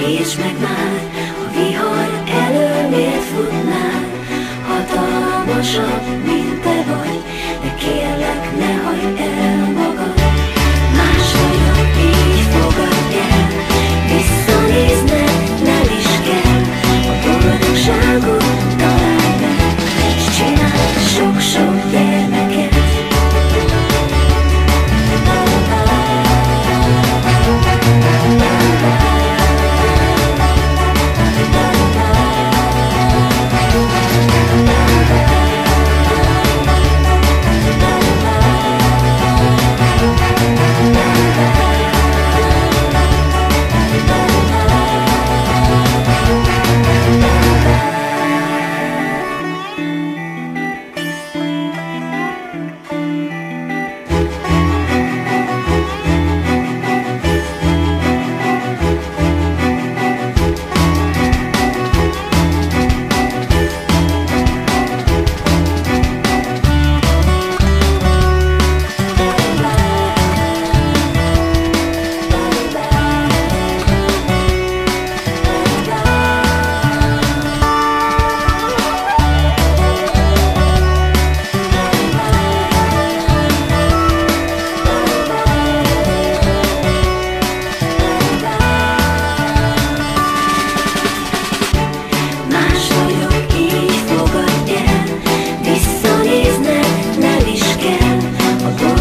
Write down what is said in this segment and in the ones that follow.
Értsd meg már, a vihar elől miért futnál? Hatalmasabb, mint te vagy, de kérlek, ne hagyd el magad. Más vagyok, így fogadj el, visszanézned nem is kell. A boldogságot találd meg, s csinálj sok-sok gyermeket.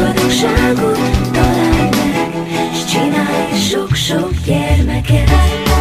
Találd meg, s csinálj sok-sok gyermeket.